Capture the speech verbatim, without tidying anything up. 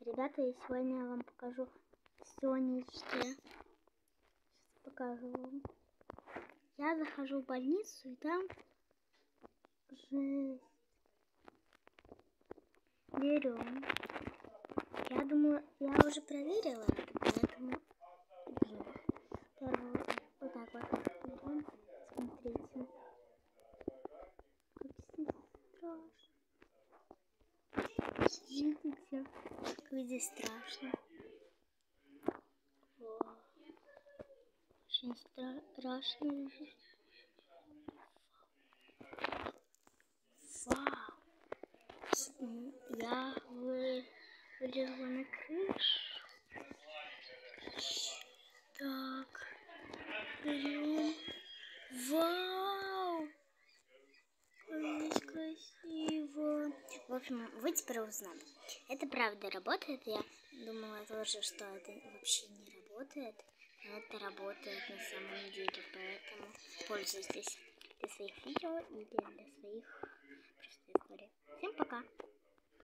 Ребята, и сегодня я вам покажу Сонечки. Сейчас покажу вам. Я захожу в больницу, и там жесть. Берем. Я думаю, я уже проверила это, поэтому первую вот так вот берем. Смотрите. Как здесь страшно. Видите, как здесь страшно. О, очень страшно. Вау. Я вылезла на крышу. Так. Берем. Вау. Как здесь красиво. В общем, вы теперь узнали. Это правда работает. Я думала тоже, что это вообще не работает. Но это работает на самом деле. Поэтому пользуйтесь для своих видео или для своих